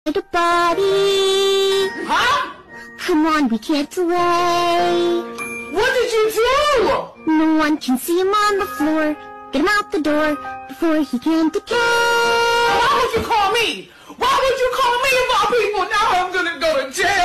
The body. Huh? Come on, we can't delay. What did you do? No one can see him on the floor. Get him out the door before he can decay. Why would you call me? Why would you call me of all people? Now I'm gonna go to jail.